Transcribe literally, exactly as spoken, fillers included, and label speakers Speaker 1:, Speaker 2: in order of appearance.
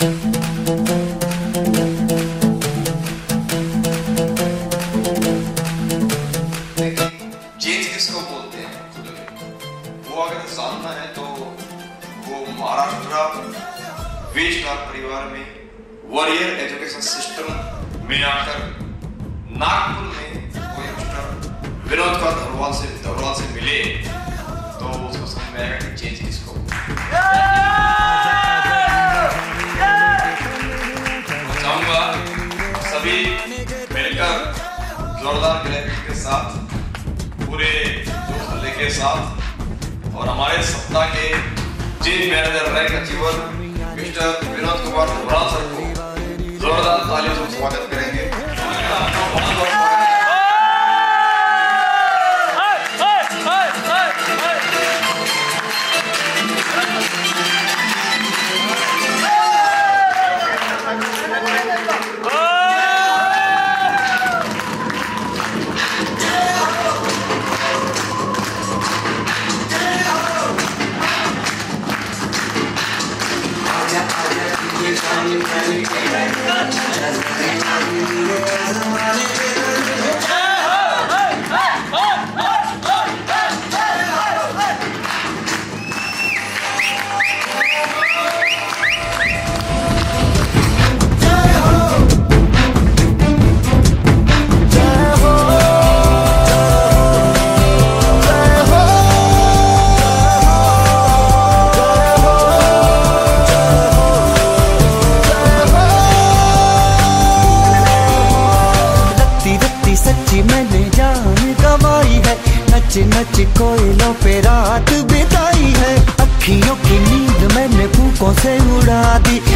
Speaker 1: Change किसको बोलते हैं खुद में, वो अगर जानना है तो वो महाराष्ट्र वेस्टार परिवार में वॉरियर एजुकेशन सिस्टम में आकर नागपुर में कोई मिस्टर विनोद का धरवाल से धरवाल से मिले तो उसको समझ में आएगा कि चेंज किसको। चाहूंगा सभी मिलकर जोरदार क्लैपिंग के साथ पूरे जोश हल्ले के साथ और हमारे सप्ताह के chief manager rank achiever mister Vinod Kumar Dharwal sir को जोरदार तालियों से स्वागत करेंगे।
Speaker 2: नच कोयलों पे रात बिताई है, अखियों की नींद मैंने फूकों से उड़ा दी।